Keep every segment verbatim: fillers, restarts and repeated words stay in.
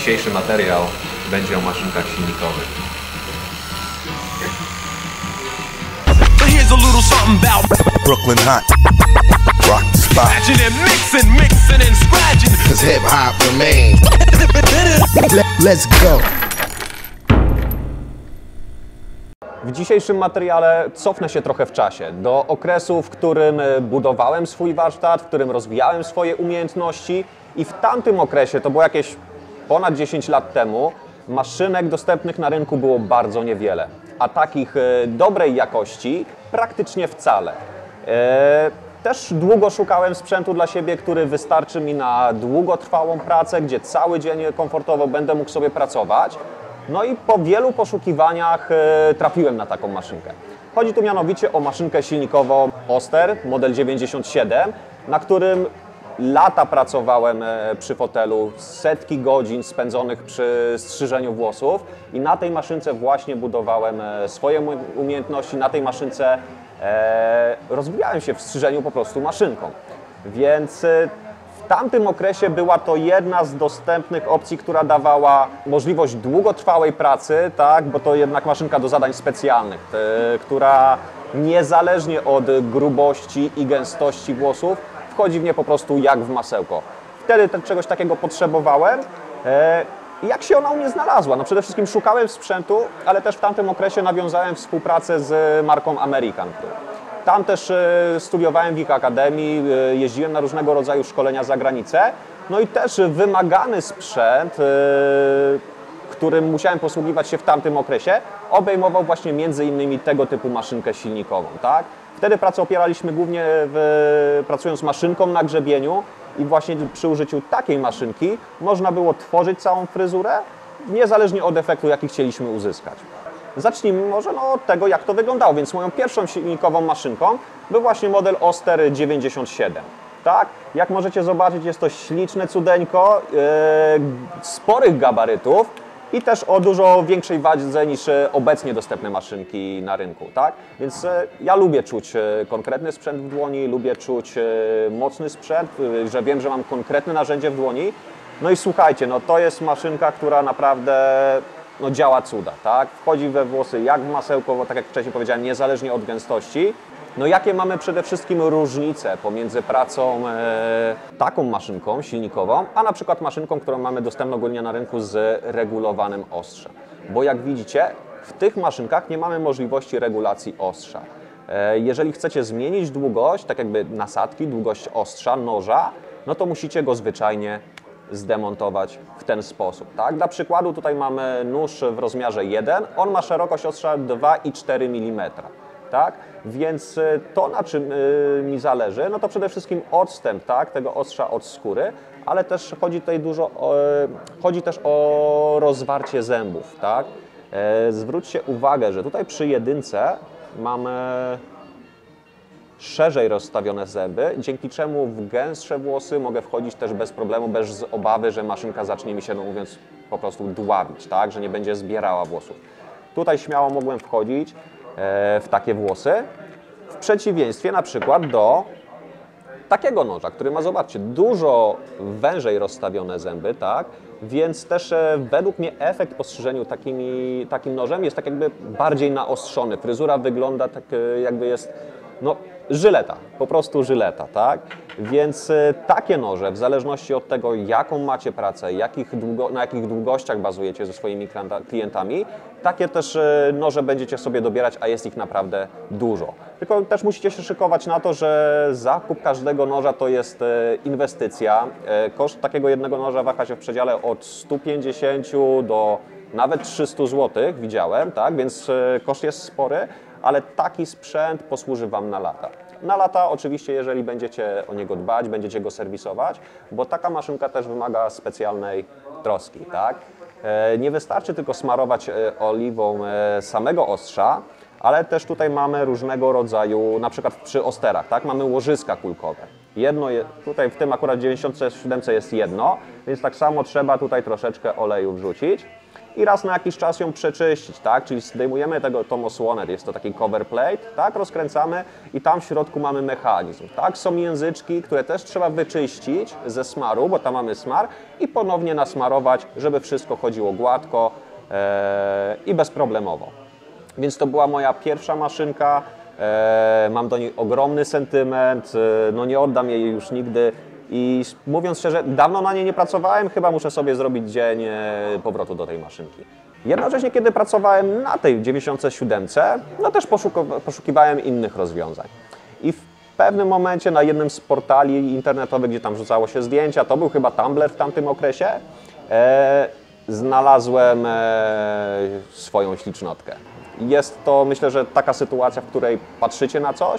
Dzisiejszy materiał będzie o maszynkach silnikowych. Brooklyn hot, rock the spot. Mixing, mixing and scratching. 'Cause hip hop remains. Let's go. W dzisiejszym materiale cofnę się trochę w czasie, do okresu, w którym budowałem swój warsztat, w którym rozwijałem swoje umiejętności i w tamtym okresie, to było jakieś ponad dziesięć lat temu, maszynek dostępnych na rynku było bardzo niewiele, a takich dobrej jakości praktycznie wcale. Też długo szukałem sprzętu dla siebie, który wystarczy mi na długotrwałą pracę, gdzie cały dzień komfortowo będę mógł sobie pracować. No i po wielu poszukiwaniach trafiłem na taką maszynkę. Chodzi tu mianowicie o maszynkę silnikową Oster model dziewięćdziesiąt siedem, na którym lata pracowałem przy fotelu, setki godzin spędzonych przy strzyżeniu włosów i na tej maszynce właśnie budowałem swoje umiejętności, na tej maszynce e, rozwijałem się w strzyżeniu po prostu maszynką. Więc w tamtym okresie była to jedna z dostępnych opcji, która dawała możliwość długotrwałej pracy, tak, bo to jednak maszynka do zadań specjalnych, e, która niezależnie od grubości i gęstości włosów wchodzi w nie po prostu jak w masełko. Wtedy te, czegoś takiego potrzebowałem. E, jak się ona u mnie znalazła? No przede wszystkim szukałem sprzętu, ale też w tamtym okresie nawiązałem współpracę z marką American. Tam też e, studiowałem w ich akademii, e, jeździłem na różnego rodzaju szkolenia za granicę. No i też wymagany sprzęt, e, którym musiałem posługiwać się w tamtym okresie, obejmował właśnie między innymi tego typu maszynkę silnikową. Tak? Wtedy pracę opieraliśmy głównie w, pracując maszynką na grzebieniu i właśnie przy użyciu takiej maszynki można było tworzyć całą fryzurę, niezależnie od efektu, jaki chcieliśmy uzyskać. Zacznijmy może no, od tego, jak to wyglądało. Więc moją pierwszą silnikową maszynką był właśnie model Oster dziewięćdziesiąt siedem. Tak? Jak możecie zobaczyć, jest to śliczne cudeńko, yy, sporych gabarytów i też o dużo większej wadze niż obecnie dostępne maszynki na rynku. Tak? Więc ja lubię czuć konkretny sprzęt w dłoni, lubię czuć mocny sprzęt, że wiem, że mam konkretne narzędzie w dłoni. No i słuchajcie, no to jest maszynka, która naprawdę no, działa cuda. Tak? Wchodzi we włosy jak w masełko, bo tak jak wcześniej powiedziałem, niezależnie od gęstości. No jakie mamy przede wszystkim różnice pomiędzy pracą e, taką maszynką silnikową, a na przykład maszynką, którą mamy dostępną ogólnie na rynku z regulowanym ostrzem. Bo jak widzicie, w tych maszynkach nie mamy możliwości regulacji ostrza. E, jeżeli chcecie zmienić długość, tak jakby nasadki, długość ostrza, noża, no to musicie go zwyczajnie zdemontować w ten sposób. Tak? Dla przykładu tutaj mamy nóż w rozmiarze jeden, on ma szerokość ostrza dwa i cztery milimetra. Tak? Więc to, na czym y, mi zależy, no to przede wszystkim odstęp, tak? Tego ostrza od skóry, ale też chodzi tutaj dużo o, chodzi też o rozwarcie zębów. Tak? E, zwróćcie uwagę, że tutaj przy jedynce mamy szerzej rozstawione zęby, dzięki czemu w gęstsze włosy mogę wchodzić też bez problemu, bez obawy, że maszynka zacznie mi się, no mówiąc, po prostu dławić, tak? Że nie będzie zbierała włosów. Tutaj śmiało mogłem wchodzić w takie włosy, w przeciwieństwie na przykład do takiego noża, który ma, zobaczcie, dużo wężej rozstawione zęby, tak? Więc też e, według mnie efekt po strzyżeniu takimi, takim nożem jest tak jakby bardziej naostrzony. Fryzura wygląda tak e, jakby jest, no, żyleta, po prostu żyleta, tak? Więc e, takie noże, w zależności od tego, jaką macie pracę, jakich długo, na jakich długościach bazujecie ze swoimi klientami, takie też e, noże będziecie sobie dobierać, a jest ich naprawdę dużo. Tylko też musicie się szykować na to, że zakup każdego noża to jest e, inwestycja. E, koszt takiego jednego noża waha się w przedziale od stu pięćdziesięciu do nawet trzystu złotych, widziałem, tak? Więc e, koszt jest spory, ale taki sprzęt posłuży Wam na lata. Na lata oczywiście, jeżeli będziecie o niego dbać, będziecie go serwisować, bo taka maszynka też wymaga specjalnej troski, tak? E, nie wystarczy tylko smarować e, oliwą e, samego ostrza, ale też tutaj mamy różnego rodzaju, na przykład przy osterach, tak? Mamy łożyska kulkowe. Jedno je, tutaj w tym akurat dziewięćdziesiąt siedem jest jedno, więc tak samo trzeba tutaj troszeczkę oleju wrzucić. i raz na jakiś czas ją przeczyścić, tak? Czyli zdejmujemy tego, tą osłonę, jest to taki cover plate, tak? Rozkręcamy i tam w środku mamy mechanizm, tak? Są języczki, które też trzeba wyczyścić ze smaru, bo tam mamy smar i ponownie nasmarować, żeby wszystko chodziło gładko e, i bezproblemowo. Więc to była moja pierwsza maszynka, e, mam do niej ogromny sentyment, e, no nie oddam jej już nigdy. I mówiąc szczerze, dawno na niej nie pracowałem, chyba muszę sobie zrobić dzień powrotu do tej maszynki. Jednocześnie, kiedy pracowałem na tej dziewięćdziesiątce siedem, no też poszukiwałem innych rozwiązań. I w pewnym momencie na jednym z portali internetowych, gdzie tam rzucało się zdjęcia, to był chyba Tumblr w tamtym okresie, e, znalazłem e, swoją ślicznotkę. Jest to, myślę, że taka sytuacja, w której patrzycie na coś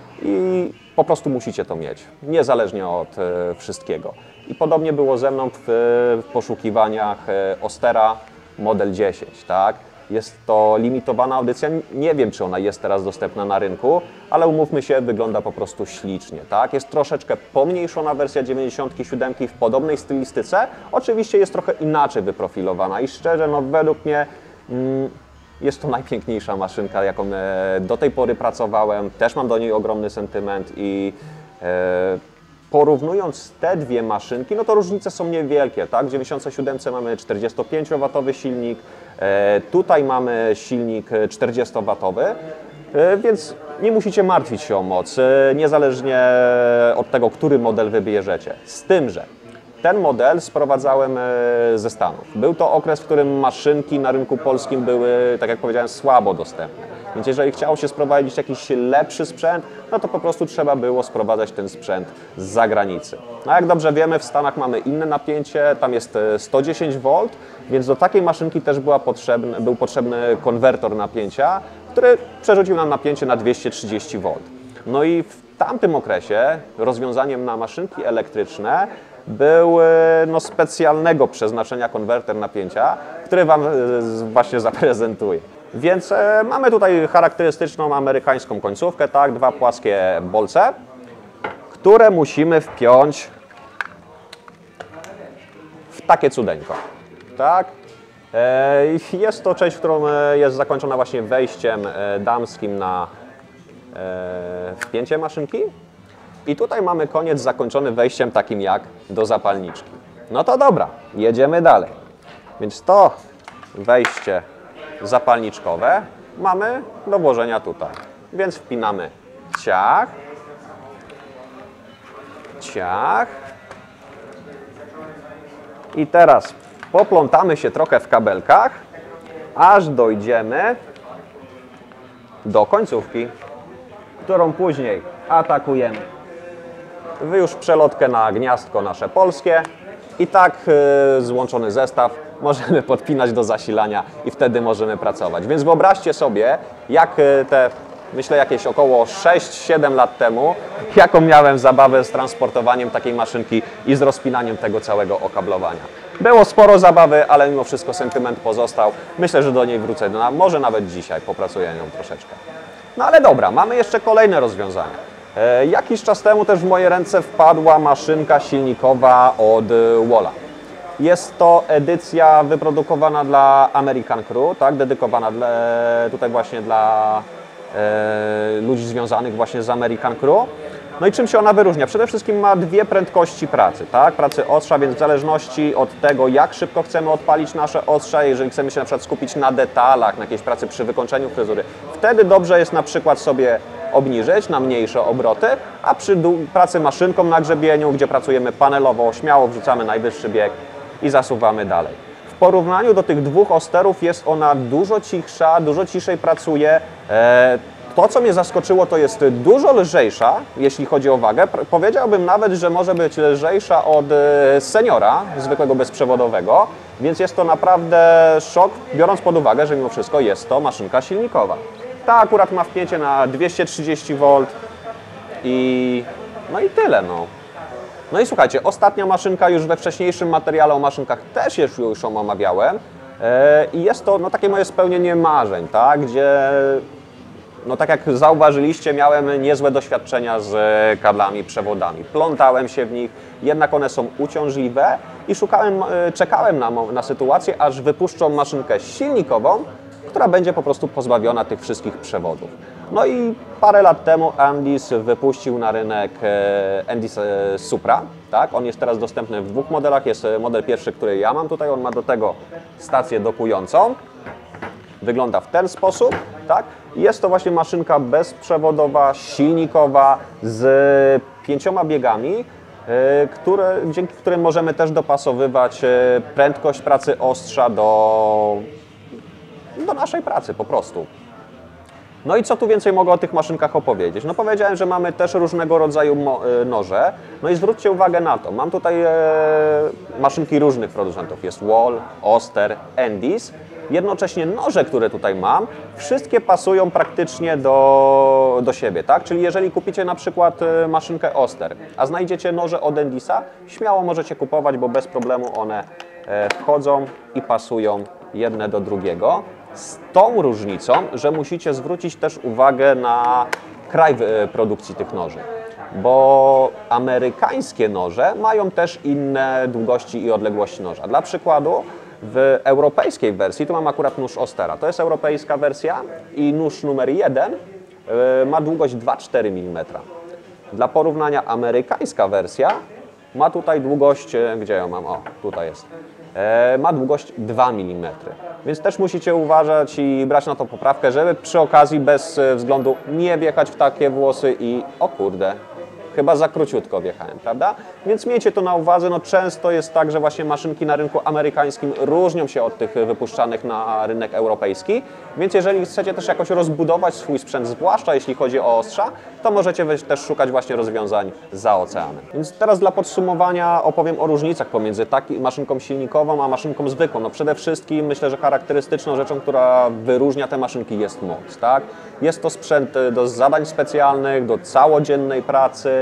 i po prostu musicie to mieć, niezależnie od e, wszystkiego. I podobnie było ze mną w, w poszukiwaniach e, Ostera Model dziesięć, tak? Jest to limitowana audycja, nie wiem, czy ona jest teraz dostępna na rynku, ale umówmy się, wygląda po prostu ślicznie, tak? Jest troszeczkę pomniejszona wersja dziewięćdziesiątki siedem w podobnej stylistyce, oczywiście jest trochę inaczej wyprofilowana i szczerze, no według mnie mm, jest to najpiękniejsza maszynka, jaką do tej pory pracowałem. Też mam do niej ogromny sentyment i e, porównując te dwie maszynki, no to różnice są niewielkie, tak? W dziewięćdziesiątce siedem mamy czterdziestopięciowatowy silnik, e, tutaj mamy silnik czterdziestowatowy, e, więc nie musicie martwić się o moc, e, niezależnie od tego, który model wybierzecie. Z tym, że ten model sprowadzałem ze Stanów. Był to okres, w którym maszynki na rynku polskim były, tak jak powiedziałem, słabo dostępne. Więc jeżeli chciało się sprowadzić jakiś lepszy sprzęt, no to po prostu trzeba było sprowadzać ten sprzęt z zagranicy. No jak dobrze wiemy, w Stanach mamy inne napięcie, tam jest sto dziesięć wolt, więc do takiej maszynki też była potrzebny, był potrzebny konwertor napięcia, który przerzucił nam napięcie na dwieście trzydzieści wolt. No i w tamtym okresie rozwiązaniem na maszynki elektryczne był no, specjalnego przeznaczenia konwerter napięcia, który Wam właśnie zaprezentuję. Więc e, mamy tutaj charakterystyczną amerykańską końcówkę, tak, dwa płaskie bolce, które musimy wpiąć w takie cudeńko, tak. E, jest to część, którą jest zakończona właśnie wejściem e, damskim na e, wpięcie maszynki. I tutaj mamy koniec zakończony wejściem takim jak do zapalniczki. No to dobra, jedziemy dalej. Więc to wejście zapalniczkowe mamy do włożenia tutaj. Więc wpinamy ciach, ciach. I teraz poplątamy się trochę w kabelkach, aż dojdziemy do końcówki, którą później atakujemy. Wy już przelotkę na gniazdko nasze polskie i tak yy, złączony zestaw możemy podpinać do zasilania i wtedy możemy pracować. Więc wyobraźcie sobie, jak yy, te, myślę, jakieś około sześć siedem lat temu, jaką miałem zabawę z transportowaniem takiej maszynki i z rozpinaniem tego całego okablowania. Było sporo zabawy, ale mimo wszystko sentyment pozostał. Myślę, że do niej wrócę, no, może nawet dzisiaj popracuję nią troszeczkę. No ale dobra, mamy jeszcze kolejne rozwiązania. E, jakiś czas temu też w moje ręce wpadła maszynka silnikowa od Walla. Jest to edycja wyprodukowana dla American Crew, tak, dedykowana dla, tutaj właśnie dla e, ludzi związanych właśnie z American Crew. No i czym się ona wyróżnia? Przede wszystkim ma dwie prędkości pracy, tak? Pracy ostrza, więc w zależności od tego, jak szybko chcemy odpalić nasze ostrza, jeżeli chcemy się na przykład skupić na detalach, na jakiejś pracy przy wykończeniu fryzury, wtedy dobrze jest na przykład sobie obniżyć na mniejsze obroty, a przy pracy maszynką na grzebieniu, gdzie pracujemy panelowo, śmiało wrzucamy najwyższy bieg i zasuwamy dalej. W porównaniu do tych dwóch osterów jest ona dużo cichsza, dużo ciszej pracuje. To, co mnie zaskoczyło, to jest dużo lżejsza, jeśli chodzi o wagę. Powiedziałbym nawet, że może być lżejsza od seniora, zwykłego bezprzewodowego, więc jest to naprawdę szok, biorąc pod uwagę, że mimo wszystko jest to maszynka silnikowa. Ta akurat ma wpięcie na dwieście trzydzieści wolt i no i tyle. No. No i słuchajcie, ostatnia maszynka, już we wcześniejszym materiale o maszynkach też już ją omawiałem i jest to no, takie moje spełnienie marzeń, tak? Gdzie no tak jak zauważyliście, miałem niezłe doświadczenia z kablami, przewodami. Plątałem się w nich, jednak one są uciążliwe i szukałem, czekałem na, na sytuację, aż wypuszczą maszynkę silnikową, która będzie po prostu pozbawiona tych wszystkich przewodów. No i parę lat temu Andis wypuścił na rynek Andis Supra. Tak? On jest teraz dostępny w dwóch modelach. Jest model pierwszy, który ja mam tutaj. On ma do tego stację dokującą. Wygląda w ten sposób. Tak? Jest to właśnie maszynka bezprzewodowa, silnikowa z pięcioma biegami, które, dzięki którym możemy też dopasowywać prędkość pracy ostrza do, do naszej pracy po prostu. No i co tu więcej mogę o tych maszynkach opowiedzieć? No powiedziałem, że mamy też różnego rodzaju noże. No i zwróćcie uwagę na to. Mam tutaj e, maszynki różnych producentów. Jest Wall, Oster, Andis. Jednocześnie noże, które tutaj mam, wszystkie pasują praktycznie do, do siebie, tak? Czyli jeżeli kupicie na przykład maszynkę Oster, a znajdziecie noże od Andisa, śmiało możecie kupować, bo bez problemu one wchodzą i pasują jedne do drugiego. Z tą różnicą, że musicie zwrócić też uwagę na kraj produkcji tych noży, bo amerykańskie noże mają też inne długości i odległości noża. Dla przykładu w europejskiej wersji, tu mam akurat nóż Ostera, to jest europejska wersja i nóż numer jeden ma długość dwa przecinek cztery milimetra. Dla porównania amerykańska wersja ma tutaj długość, gdzie ją mam? O, tutaj jest. Ma długość dwa milimetry. Więc też musicie uważać i brać na to poprawkę, żeby przy okazji bez względu nie wjechać w takie włosy i o kurde, chyba za króciutko wjechałem, prawda? Więc miejcie to na uwadze. No często jest tak, że właśnie maszynki na rynku amerykańskim różnią się od tych wypuszczanych na rynek europejski, więc jeżeli chcecie też jakoś rozbudować swój sprzęt, zwłaszcza jeśli chodzi o ostrza, to możecie też szukać właśnie rozwiązań za oceanem. Więc teraz dla podsumowania opowiem o różnicach pomiędzy taką maszynką silnikową a maszynką zwykłą. No przede wszystkim myślę, że charakterystyczną rzeczą, która wyróżnia te maszynki, jest moc, tak? Jest to sprzęt do zadań specjalnych, do całodziennej pracy,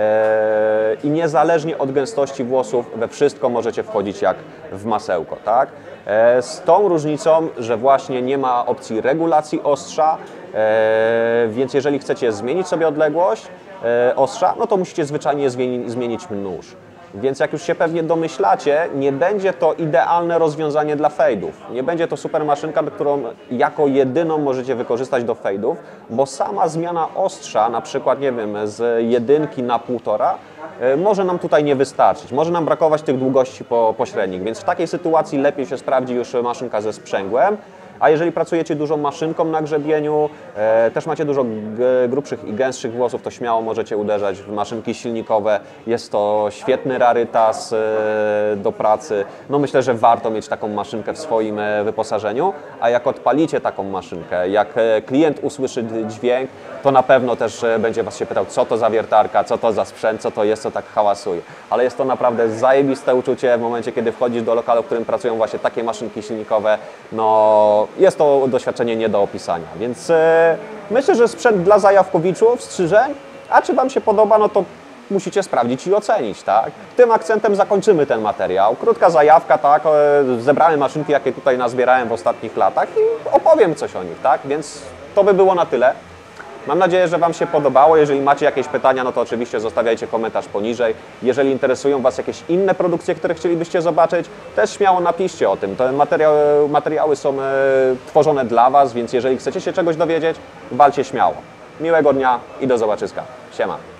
i niezależnie od gęstości włosów we wszystko możecie wchodzić jak w masełko, tak? Z tą różnicą, że właśnie nie ma opcji regulacji ostrza, więc jeżeli chcecie zmienić sobie odległość ostrza, no to musicie zwyczajnie zmienić nóż. Więc jak już się pewnie domyślacie, nie będzie to idealne rozwiązanie dla fejdów. Nie będzie to super maszynka, którą jako jedyną możecie wykorzystać do fejdów, bo sama zmiana ostrza, na przykład, nie wiem, z jedynki na półtora, może nam tutaj nie wystarczyć. Może nam brakować tych długości po, pośrednich, więc w takiej sytuacji lepiej się sprawdzi już maszynka ze sprzęgłem. A jeżeli pracujecie dużą maszynką na grzebieniu, e, też macie dużo grubszych i gęstszych włosów, to śmiało możecie uderzać w maszynki silnikowe. Jest to świetny rarytas e, do pracy. No myślę, że warto mieć taką maszynkę w swoim e, wyposażeniu, a jak odpalicie taką maszynkę, jak e, klient usłyszy dźwięk, to na pewno też e, będzie Was się pytał, co to za wiertarka, co to za sprzęt, co to jest, co tak hałasuje. Ale jest to naprawdę zajebiste uczucie w momencie, kiedy wchodzisz do lokalu, w którym pracują właśnie takie maszynki silnikowe. No, jest to doświadczenie nie do opisania, więc e, myślę, że sprzęt dla zajawkowiczów, strzyżeń, a czy Wam się podoba, no to musicie sprawdzić i ocenić, tak? Tym akcentem zakończymy ten materiał. Krótka zajawka, tak? E, zebrałem maszynki, jakie tutaj nazbierałem w ostatnich latach i opowiem coś o nich, tak? Więc to by było na tyle. Mam nadzieję, że Wam się podobało. Jeżeli macie jakieś pytania, no to oczywiście zostawiajcie komentarz poniżej. Jeżeli interesują Was jakieś inne produkcje, które chcielibyście zobaczyć, też śmiało napiszcie o tym. Te materiały, materiały są e, tworzone dla Was, więc jeżeli chcecie się czegoś dowiedzieć, walcie śmiało. Miłego dnia i do zobaczyska. Siema.